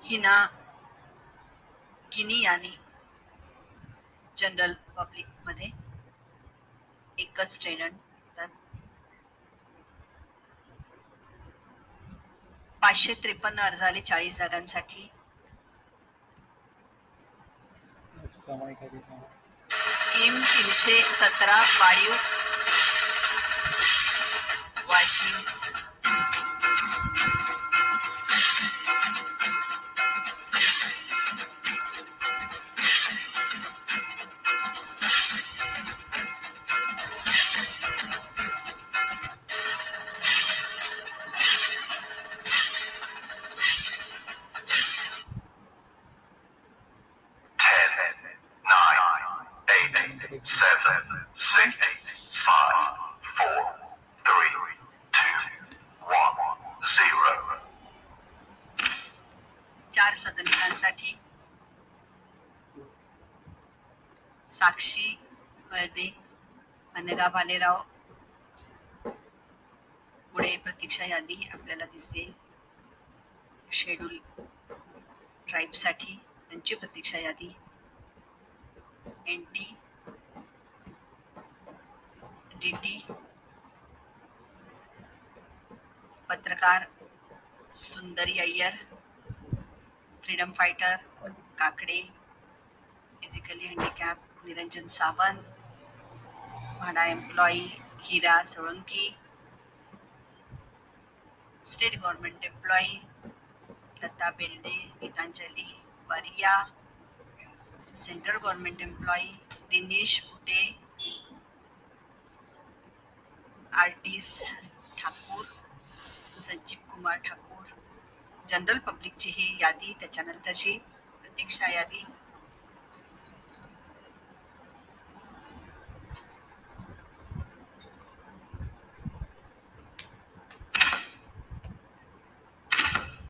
हिना गिनी यांनी general public मध्ये एकच ट्रेनर, तर 553 अर्ज आले 40 जागांसाठी. किम 317 वाळीव वाशिम. चार सदनिकांसाठी साक्षी हळदे, अनगा भालेराव. पुढे प्रतीक्षा यादी आपल्याला दिसते. शेड्यूल ट्राईबसाठी त्यांची प्रतीक्षा यादी. NT DT पत्रकार Sundari Iyer, freedom fighter Kakade, physically handicap Niranjan Sawant, MHADA employee Hira Solanki, state government employee Lata Belde, Geetanjali Variya, central government employee Dinesh Bute, artist Thakur Sanjeev Kumar Thakur. General पब्लिकची ही यादी, त्याच्यानंतरची प्रतीक्षा यादी.